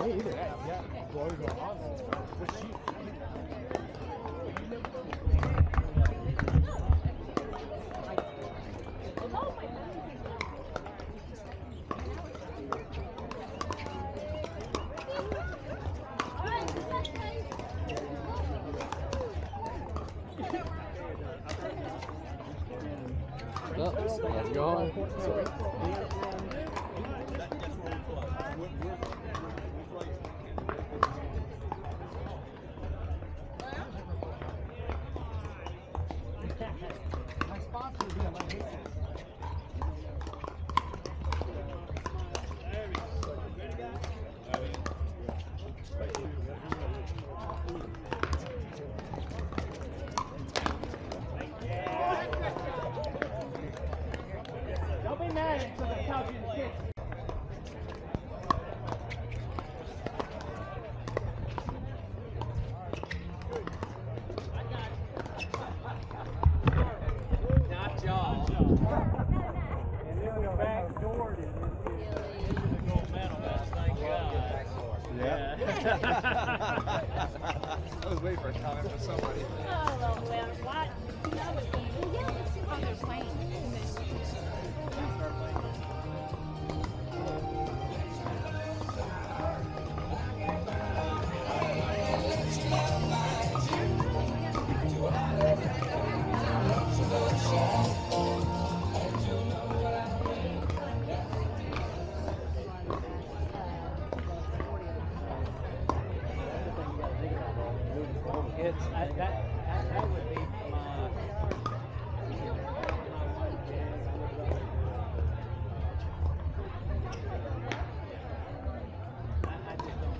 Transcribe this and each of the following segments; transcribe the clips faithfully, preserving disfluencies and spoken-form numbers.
Me either. Yeah. Well, we go on. What's she? Oh, that's gone. My sponsor would be on my head. Don't be mad at somebody tells you to kick. Not y'all. And then we backdoored it into the gold medal match, thank God. Yeah. I was waiting for a comment from somebody. Oh, well, what? That was easy. Yeah, let's see how they're playing. It's uh, that, that that would be my I, I just don't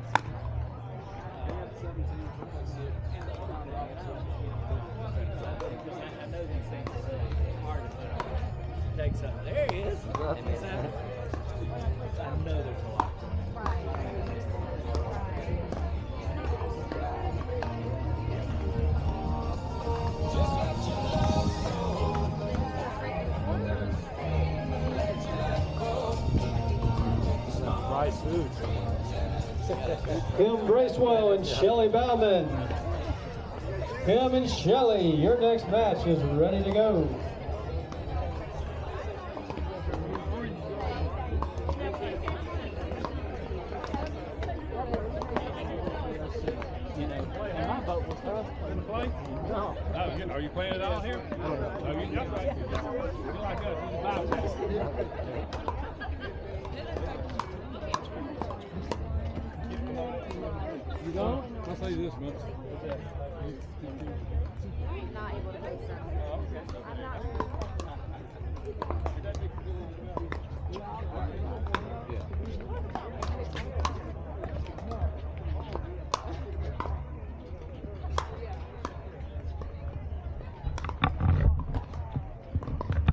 I, I know these things are really hard to put on. Take something. There he is. And he's out. I know there's a lot going on. Rice food. Kim Bracewell and Shelly Bauman. Kim and Shelly, your next match is ready to go. You know, and my boat was gonna play. No. Oh, you, are you playing it all here? Oh, you, that's right. You like us, this is bypass. You don't? I'll say this much. I'm not able to play Sunday. Oh, okay. I'm not. That makes you feel a little better.